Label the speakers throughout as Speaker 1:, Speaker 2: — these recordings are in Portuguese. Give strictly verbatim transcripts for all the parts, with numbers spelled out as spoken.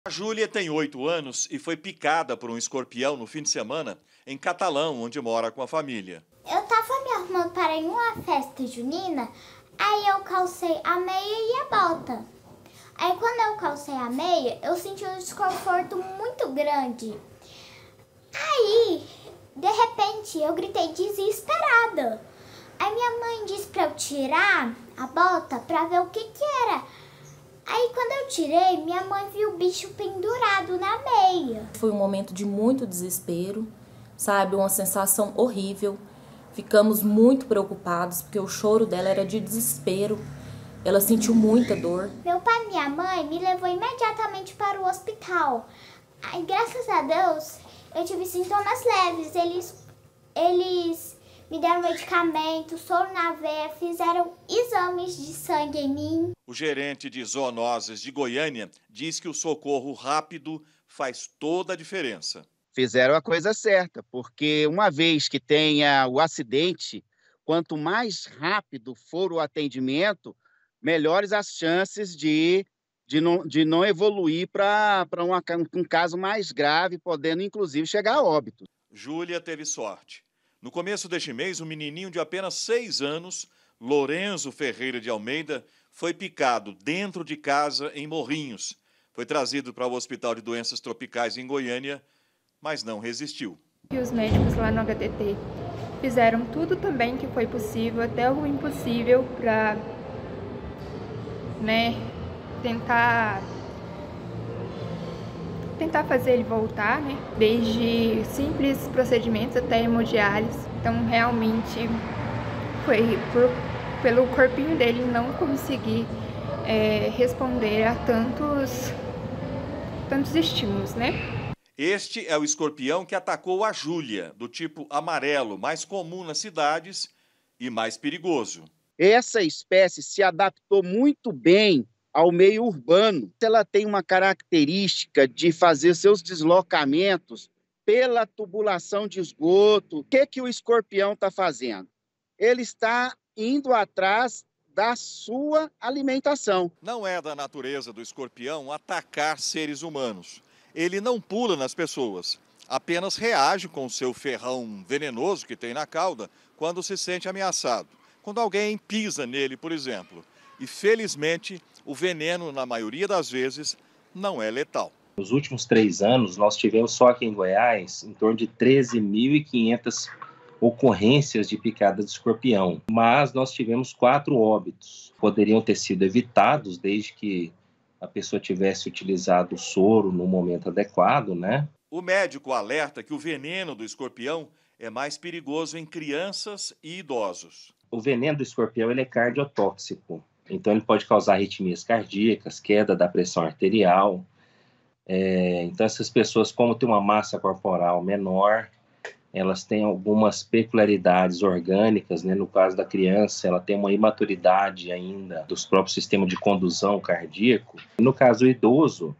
Speaker 1: A Júlia tem oito anos e foi picada por um escorpião no fim de semana em Catalão, onde mora com a família.
Speaker 2: Eu tava me arrumando para ir em uma festa junina, aí eu calcei a meia e a bota. Aí quando eu calcei a meia, eu senti um desconforto muito grande. Aí, de repente, eu gritei desesperada. Aí minha mãe disse para eu tirar a bota para ver o que que era. Aí quando eu tirei, minha mãe viu o bicho pendurado na meia.
Speaker 3: Foi um momento de muito desespero, sabe? Uma sensação horrível. Ficamos muito preocupados, porque o choro dela era de desespero. Ela sentiu muita dor.
Speaker 2: Meu pai e minha mãe me levou imediatamente para o hospital. Aí, graças a Deus, eu tive sintomas leves. Eles, eles me deram medicamento, soro na veia, fizeram exames de sangue em mim.
Speaker 1: O gerente de zoonoses de Goiânia diz que o socorro rápido faz toda a diferença.
Speaker 4: Fizeram a coisa certa, porque uma vez que tenha o acidente, quanto mais rápido for o atendimento, melhores as chances de, de, não, de não evoluir para um caso mais grave, podendo inclusive chegar a óbito.
Speaker 1: Júlia teve sorte. No começo deste mês, um menininho de apenas seis anos, Lorenzo Ferreira de Almeida, foi picado dentro de casa em Morrinhos. Foi trazido para o Hospital de Doenças Tropicais em Goiânia, mas não resistiu.
Speaker 5: E os médicos lá no H T T fizeram tudo também que foi possível, até o impossível, para, né, tentar, tentar fazer ele voltar, né, desde simples procedimentos até hemodiálise. Então, realmente, foi por, pelo corpinho dele não conseguir é, responder a tantos, tantos estímulos, né?
Speaker 1: Este é o escorpião que atacou a Júlia, do tipo amarelo, mais comum nas cidades e mais perigoso.
Speaker 4: Essa espécie se adaptou muito bem ao meio urbano. Ela tem uma característica de fazer seus deslocamentos pela tubulação de esgoto. O que, que o escorpião está fazendo? Ele está indo atrás da sua alimentação.
Speaker 1: Não é da natureza do escorpião atacar seres humanos. Ele não pula nas pessoas, apenas reage com o seu ferrão venenoso que tem na cauda quando se sente ameaçado. Quando alguém pisa nele, por exemplo. E, felizmente, o veneno, na maioria das vezes, não é letal.
Speaker 6: Nos últimos três anos, nós tivemos só aqui em Goiás em torno de treze mil e quinhentas ocorrências de picada de escorpião. Mas nós tivemos quatro óbitos. Poderiam ter sido evitados desde que a pessoa tivesse utilizado o soro no momento adequado, né?
Speaker 1: O médico alerta que o veneno do escorpião é mais perigoso em crianças e idosos.
Speaker 6: O veneno do escorpião ele é cardiotóxico, então ele pode causar arritmias cardíacas, queda da pressão arterial. É, então essas pessoas, como têm uma massa corporal menor, elas têm algumas peculiaridades orgânicas, né? No caso da criança, ela tem uma imaturidade ainda dos próprios sistemas de conduzão cardíaco. No caso do idoso,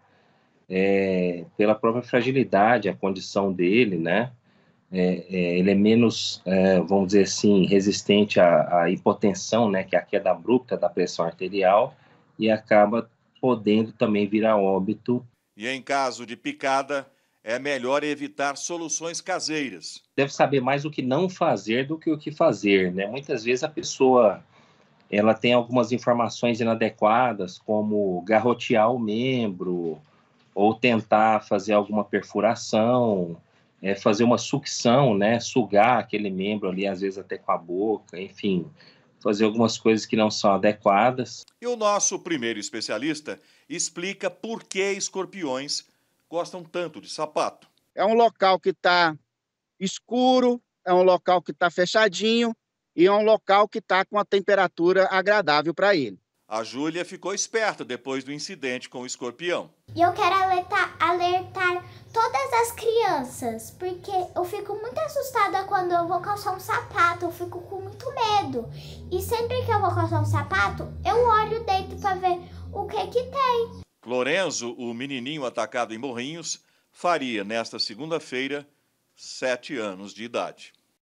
Speaker 6: é, pela própria fragilidade, a condição dele, né? É, é, ele é menos, é, vamos dizer assim, resistente à, à hipotensão, né? Que é a queda abrupta da pressão arterial, e acaba podendo também vir a óbito.
Speaker 1: E em caso de picada, é melhor evitar soluções caseiras.
Speaker 6: Deve saber mais o que não fazer do que o que fazer, né? Muitas vezes a pessoa ela tem algumas informações inadequadas, como garrotear o membro, ou tentar fazer alguma perfuração, é, fazer uma sucção, né? Sugar aquele membro ali, às vezes até com a boca, enfim, fazer algumas coisas que não são adequadas.
Speaker 1: E o nosso primeiro especialista explica por que escorpiões gostam tanto de sapato.
Speaker 4: É um local que está escuro, é um local que está fechadinho e é um local que está com uma temperatura agradável para ele.
Speaker 1: A Júlia ficou esperta depois do incidente com o escorpião.
Speaker 2: E eu quero alertar, alertar todas as crianças, porque eu fico muito assustada quando eu vou calçar um sapato, eu fico com muito medo. E sempre que eu vou calçar um sapato, eu olho dentro para ver o que que tem.
Speaker 1: Lorenzo, o menininho atacado em Morrinhos, faria nesta segunda-feira sete anos de idade.